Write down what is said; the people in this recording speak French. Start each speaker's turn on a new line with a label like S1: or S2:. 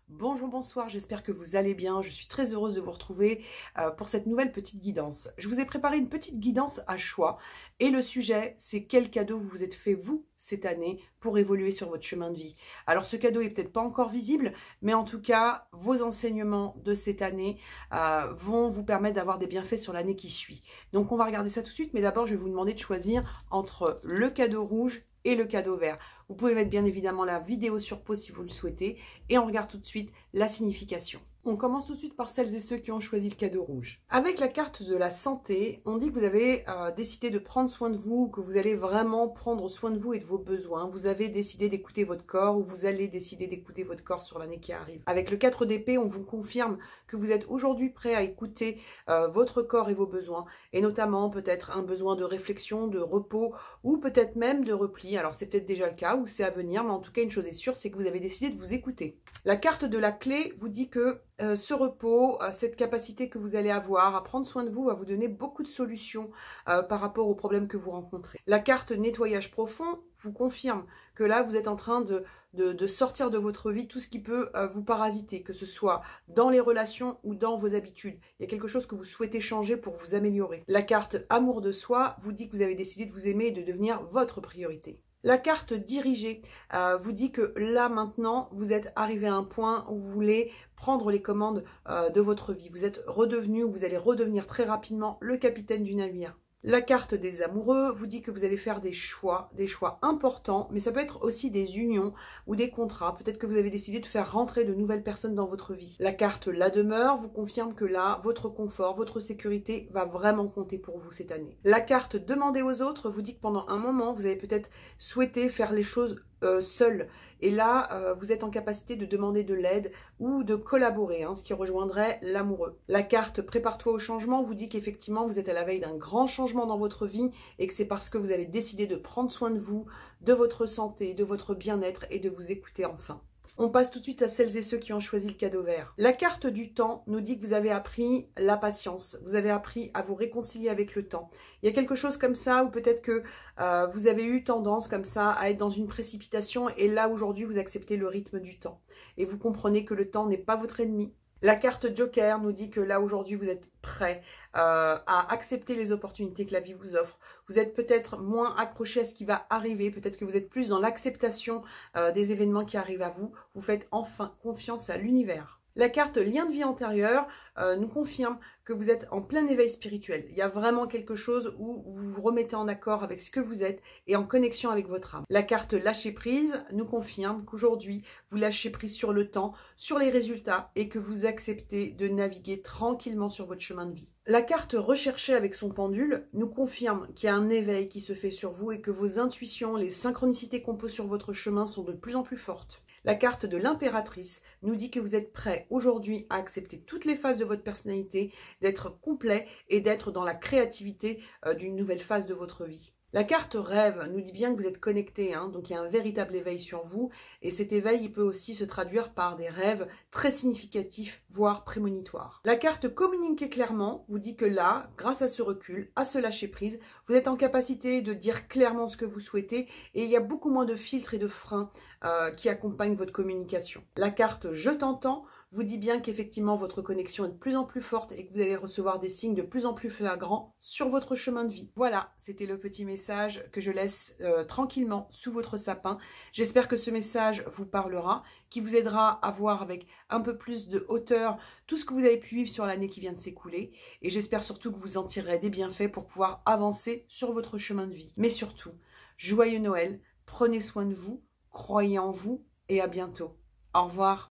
S1: Bonjour, bonsoir, j'espère que vous allez bien. Je suis très heureuse de vous retrouver pour cette nouvelle petite guidance. Je vous ai préparé une petite guidance à choix et le sujet, c'est quel cadeau vous vous êtes fait, vous, cette année, pour évoluer sur votre chemin de vie. Alors, ce cadeau est peut-être pas encore visible, mais en tout cas, vos enseignements de cette année vont vous permettre d'avoir des bienfaits sur l'année qui suit. Donc, on va regarder ça tout de suite, mais d'abord, je vais vous demander de choisir entre le cadeau rouge et le cadeau vert. Vous pouvez mettre bien évidemment la vidéo sur pause si vous le souhaitez et on regarde tout de suite la signification. On commence tout de suite par celles et ceux qui ont choisi le cadeau rouge. Avec la carte de la santé, on dit que vous avez décidé de prendre soin de vous, que vous allez vraiment prendre soin de vous et de vos besoins. Vous avez décidé d'écouter votre corps ou vous allez décider d'écouter votre corps sur l'année qui arrive. Avec le 4 d'épée, on vous confirme que vous êtes aujourd'hui prêt à écouter votre corps et vos besoins et notamment peut-être un besoin de réflexion, de repos ou peut-être même de repli. Alors c'est peut-être déjà le cas ou c'est à venir, mais en tout cas une chose est sûre, c'est que vous avez décidé de vous écouter. La carte de la clé vous dit que ce repos, cette capacité que vous allez avoir à prendre soin de vous va vous donner beaucoup de solutions par rapport aux problèmes que vous rencontrez. La carte nettoyage profond vous confirme que là vous êtes en train de sortir de votre vie tout ce qui peut vous parasiter, que ce soit dans les relations ou dans vos habitudes. Il y a quelque chose que vous souhaitez changer pour vous améliorer. La carte amour de soi vous dit que vous avez décidé de vous aimer et de devenir votre priorité. La carte dirigée vous dit que là maintenant vous êtes arrivé à un point où vous voulez prendre les commandes de votre vie. Vous êtes redevenu ou vous allez redevenir très rapidement le capitaine du navire. La carte des amoureux vous dit que vous allez faire des choix importants, mais ça peut être aussi des unions ou des contrats. Peut-être que vous avez décidé de faire rentrer de nouvelles personnes dans votre vie. La carte la demeure vous confirme que là, votre confort, votre sécurité va vraiment compter pour vous cette année. La carte demander aux autres vous dit que pendant un moment, vous avez peut-être souhaité faire les choses seul. Et là, vous êtes en capacité de demander de l'aide ou de collaborer, ce qui rejoindrait l'amoureux. La carte prépare-toi au changement vous dit qu'effectivement, vous êtes à la veille d'un grand changement dans votre vie et que c'est parce que vous avez décidé de prendre soin de vous, de votre santé, de votre bien-être et de vous écouter enfin. On passe tout de suite à celles et ceux qui ont choisi le cadeau vert. La carte du temps nous dit que vous avez appris la patience, vous avez appris à vous réconcilier avec le temps. Il y a quelque chose comme ça, ou peut-être que vous avez eu tendance comme ça à être dans une précipitation et là aujourd'hui vous acceptez le rythme du temps. Et vous comprenez que le temps n'est pas votre ennemi. La carte Joker nous dit que là aujourd'hui vous êtes prêt à accepter les opportunités que la vie vous offre. Vous êtes peut-être moins accroché à ce qui va arriver, peut-être que vous êtes plus dans l'acceptation des événements qui arrivent à vous. Vous faites enfin confiance à l'univers. La carte lien de vie antérieur nous confirme que vous êtes en plein éveil spirituel. Il y a vraiment quelque chose où vous vous remettez en accord avec ce que vous êtes et en connexion avec votre âme. La carte lâcher prise nous confirme qu'aujourd'hui, vous lâchez prise sur le temps, sur les résultats et que vous acceptez de naviguer tranquillement sur votre chemin de vie. La carte recherchée avec son pendule nous confirme qu'il y a un éveil qui se fait sur vous et que vos intuitions, les synchronicités qu'on pose sur votre chemin sont de plus en plus fortes. La carte de l'impératrice nous dit que vous êtes prêt aujourd'hui à accepter toutes les phases de votre personnalité, d'être complet et d'être dans la créativité d'une nouvelle phase de votre vie. La carte rêve nous dit bien que vous êtes connecté, donc il y a un véritable éveil sur vous et cet éveil il peut aussi se traduire par des rêves très significatifs, voire prémonitoires. La carte communiquer clairement vous dit que là, grâce à ce recul, à ce lâcher prise, vous êtes en capacité de dire clairement ce que vous souhaitez et il y a beaucoup moins de filtres et de freins qui accompagnent votre communication. La carte je t'entends vous dit bien qu'effectivement votre connexion est de plus en plus forte et que vous allez recevoir des signes de plus en plus flagrants sur votre chemin de vie. Voilà, c'était le petit message que je laisse tranquillement sous votre sapin. J'espère que ce message vous parlera, qui vous aidera à voir avec un peu plus de hauteur tout ce que vous avez pu vivre sur l'année qui vient de s'écouler. Et j'espère surtout que vous en tirerez des bienfaits pour pouvoir avancer sur votre chemin de vie. Mais surtout, joyeux Noël, prenez soin de vous, croyez en vous et à bientôt. Au revoir.